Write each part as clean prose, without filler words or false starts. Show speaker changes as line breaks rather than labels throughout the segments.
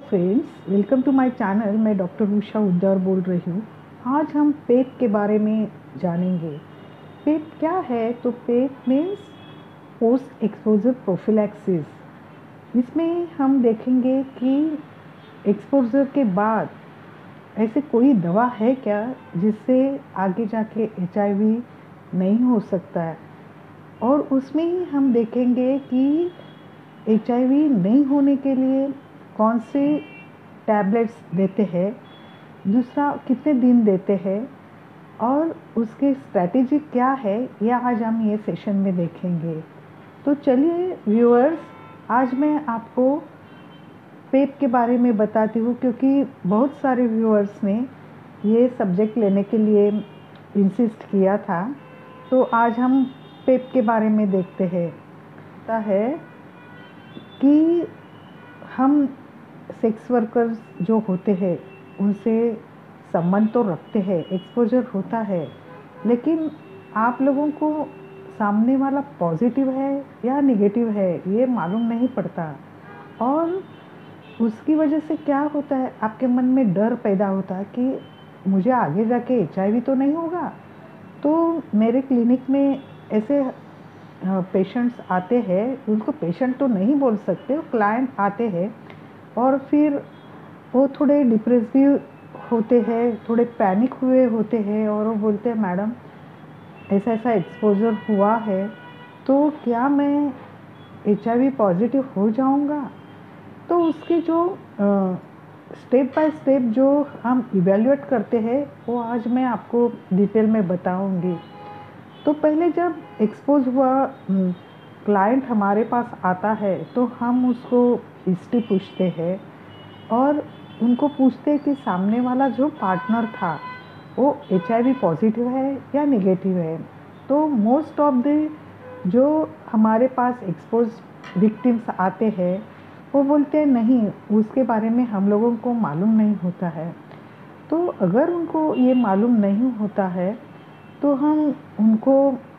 Friends, welcome to my channel. मैं doctor Usha Uddar बोल रही हूँ। आज हम पेप के बारे में जानेंगे। पेप क्या है? तो PEP means post exposure prophylaxis. इसमें हम देखेंगे कि एक्सपोजर के बाद ऐसे कोई दवा है क्या जिससे आगे जाके HIV नहीं हो सकता है, और उसमें ही हम देखेंगे कि HIV नहीं होने के लिए कौन से टैबलेट्स देते हैं, दूसरा कितने दिन देते हैं, और उसकी स्ट्रैटेजी क्या है, यह आज हम ये सेशन में देखेंगे। तो चलिए व्यूअर्स, आज मैं आपको पेप के बारे में बताती हूँ, क्योंकि बहुत सारे व्यूअर्स ने ये सब्जेक्ट लेने के लिए इंसिस्ट किया था। तो आज हम पेप के बारे में देखते हैं। पता है कि हम सेक्स वर्कर्स जो होते हैं उनसे संबंध तो रखते हैं, एक्सपोजर होता है, लेकिन आप लोगों को सामने वाला पॉजिटिव है या नेगेटिव है ये मालूम नहीं पड़ता, और उसकी वजह से क्या होता है, आपके मन में डर पैदा होता है कि मुझे आगे जाके HIV तो नहीं होगा। तो मेरे क्लिनिक में ऐसे पेशेंट्स आते हैं, उनको पेशेंट तो नहीं बोल सकते, क्लाइंट आते हैं, और फिर वो थोड़े डिप्रेस भी होते हैं, थोड़े पैनिक हुए होते हैं, और वो बोलते हैं मैडम ऐसा ऐसा एक्सपोजर हुआ है, तो क्या मैं HIV पॉजिटिव हो जाऊंगा? तो उसके जो स्टेप बाय स्टेप जो हम इवेल्युएट करते हैं वो आज मैं आपको डिटेल में बताऊंगी। तो पहले जब एक्सपोज हुआ क्लाइंट हमारे पास आता है तो हम उसको हिस्ट्री पूछते हैं, और उनको पूछते हैं कि सामने वाला जो पार्टनर था वो HIV पॉजिटिव है या नेगेटिव है। तो मोस्ट ऑफ द जो हमारे पास एक्सपोज विक्टिम्स आते हैं वो बोलते हैं नहीं, उसके बारे में हम लोगों को मालूम नहीं होता है। तो अगर उनको ये मालूम नहीं होता है तो हम उनको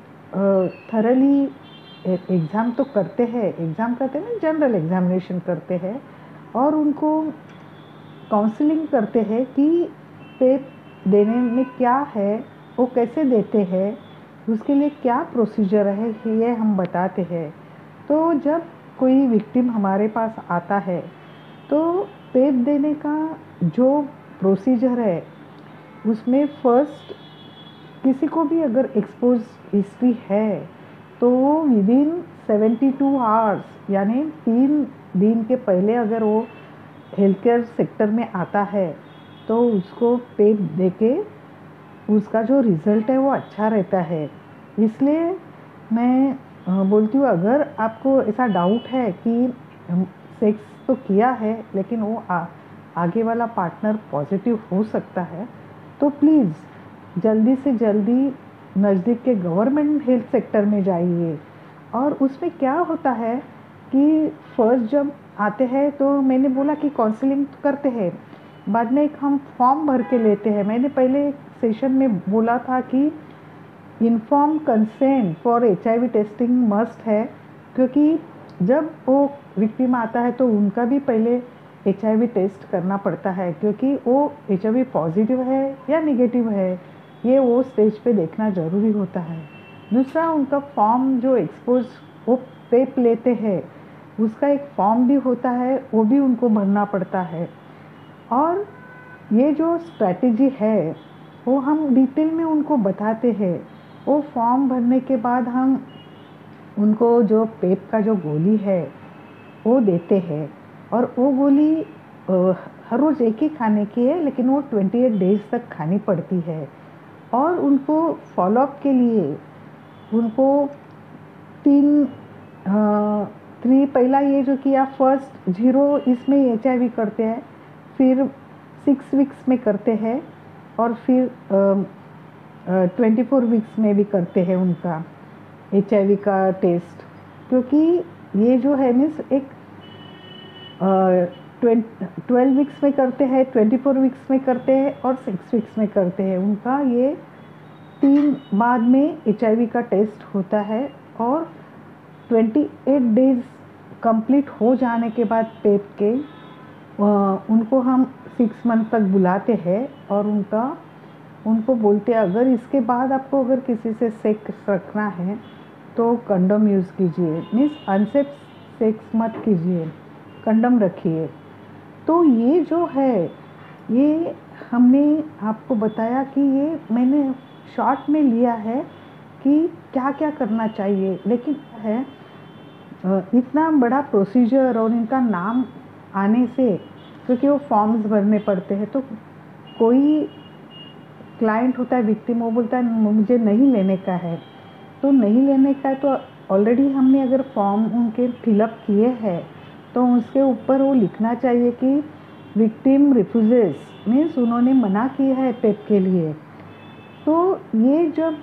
थरली एग्ज़ाम तो करते हैं, एग्ज़ाम करते हैं ना, जनरल एग्जामिनेशन करते हैं, और उनको काउंसलिंग करते हैं कि पेप देने में क्या है, वो कैसे देते हैं, उसके लिए क्या प्रोसीजर है, ये हम बताते हैं। तो जब कोई विक्टिम हमारे पास आता है तो पेप देने का जो प्रोसीजर है उसमें फर्स्ट किसी को भी अगर एक्सपोज हिस्ट्री है तो वो विदिन 72 आवर्स यानी 3 दिन के पहले अगर वो हेल्थ केयर सेक्टर में आता है तो उसको पेप देके उसका जो रिज़ल्ट है वो अच्छा रहता है। इसलिए मैं बोलती हूँ, अगर आपको ऐसा डाउट है कि सेक्स तो किया है लेकिन वो आगे वाला पार्टनर पॉजिटिव हो सकता है, तो प्लीज़ जल्दी से जल्दी नज़दीक के गवर्नमेंट हेल्थ सेक्टर में जाइए। और उसमें क्या होता है कि फर्स्ट जब आते हैं तो मैंने बोला कि काउंसलिंग करते हैं, बाद में एक हम फॉर्म भर के लेते हैं। मैंने पहले सेशन में बोला था कि inform consent for HIV testing must है, क्योंकि जब वो विक्टिम आता है तो उनका भी पहले HIV टेस्ट करना पड़ता है, क्योंकि वो HIV पॉजिटिव है या नेगेटिव है ये वो स्टेज पे देखना ज़रूरी होता है। दूसरा, उनका फॉर्म जो एक्सपोज वो पेप लेते हैं उसका एक फॉर्म भी होता है, वो भी उनको भरना पड़ता है। और ये जो स्ट्रैटेजी है वो हम डिटेल में उनको बताते हैं। वो फॉर्म भरने के बाद हम उनको जो पेप का जो गोली है वो देते हैं, और वो गोली हर रोज़ एक ही खाने की है, लेकिन वो 28 डेज तक खानी पड़ती है। और उनको फॉलोअप के लिए उनको 3 पहला ये जो किया फर्स्ट 0 इसमें HIV करते हैं, फिर 6 वीक्स में करते हैं, और फिर 24 वीक्स में भी करते हैं उनका HIV का टेस्ट। क्योंकि ये जो है मीन्स एक 12 वीक्स में करते हैं, 24 वीक्स में करते हैं, और 6 वीक्स में करते हैं। उनका ये 3 बाद में HIV का टेस्ट होता है, और 28 डेज कंप्लीट हो जाने के बाद पेप के उनको हम 6 मंथ तक बुलाते हैं और उनको बोलते हैं अगर इसके बाद आपको अगर किसी से सेक्स रखना है तो कंडोम यूज़ कीजिए, मीन्स अनसेफ सेक्स मत कीजिए, कंडोम रखिए। तो ये जो है, ये हमने आपको बताया कि ये मैंने शॉर्ट में लिया है कि क्या क्या करना चाहिए, लेकिन है इतना बड़ा प्रोसीजर और इनका नाम आने से, क्योंकि वो फॉर्म्स भरने पड़ते हैं, तो कोई क्लाइंट होता है विक्टिम, वो बोलता है मुझे नहीं लेने का है, तो नहीं लेने का है तो ऑलरेडी हमने अगर फॉर्म उनके फिलअप किए हैं तो उसके ऊपर वो लिखना चाहिए कि विक्टिम रिफ्यूजेस, मीन्स उन्होंने मना किया है पेप के लिए। तो ये जब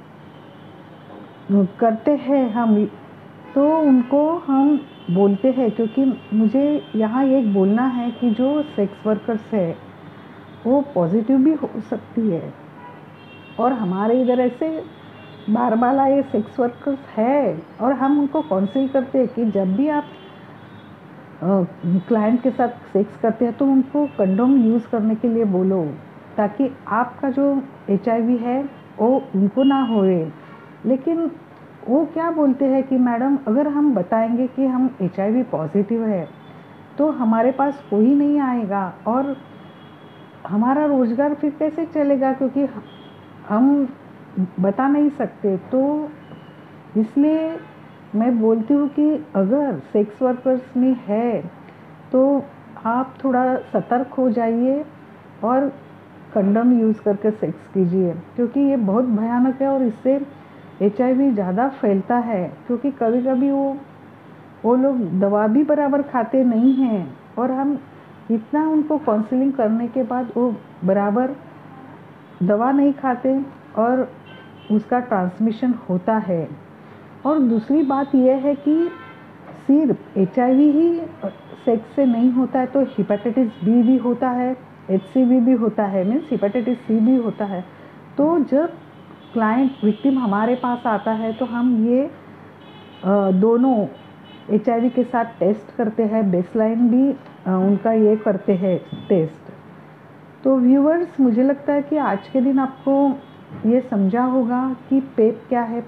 करते हैं हम तो उनको हम बोलते हैं, क्योंकि मुझे यहाँ एक बोलना है कि जो सेक्स वर्कर्स है वो पॉजिटिव भी हो सकती है, और हमारे इधर ऐसे बारबाला ये सेक्स वर्कर्स है, और हम उनको काउंसिल करते हैं कि जब भी आप क्लाइंट के साथ सेक्स करते हैं तो उनको कंडोम यूज़ करने के लिए बोलो, ताकि आपका जो HIV है वो उनको ना होए। लेकिन वो क्या बोलते हैं कि मैडम अगर हम बताएंगे कि हम HIV पॉजिटिव है तो हमारे पास कोई नहीं आएगा और हमारा रोज़गार फिर कैसे चलेगा, क्योंकि हम बता नहीं सकते। तो इसलिए मैं बोलती हूँ कि अगर सेक्स वर्कर्स में है तो आप थोड़ा सतर्क हो जाइए और कंडोम यूज़ करके सेक्स कीजिए, क्योंकि ये बहुत भयानक है और इससे HIV ज़्यादा फैलता है। क्योंकि कभी कभी वो लोग दवा भी बराबर खाते नहीं हैं, और हम इतना उनको काउंसलिंग करने के बाद वो बराबर दवा नहीं खाते और उसका ट्रांसमिशन होता है। और दूसरी बात यह है कि सिर्फ HIV ही सेक्स से नहीं होता है, तो हेपेटाइटिस B भी होता है, HCV भी होता है, मीन्स हेपेटाइटिस C भी होता है। तो जब क्लाइंट विक्टिम हमारे पास आता है तो हम ये दोनों HIV के साथ टेस्ट करते हैं, बेसलाइन भी उनका ये करते हैं टेस्ट। तो व्यूअर्स, मुझे लगता है कि आज के दिन आपको ये समझा होगा कि पेप क्या है,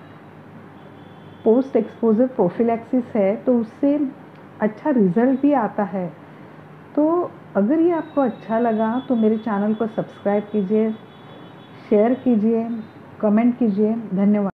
पोस्ट एक्सपोजर प्रोफिलैक्सिस है, तो उससे अच्छा रिजल्ट भी आता है। तो अगर ये आपको अच्छा लगा तो मेरे चैनल को सब्सक्राइब कीजिए, शेयर कीजिए, कमेंट कीजिए। धन्यवाद।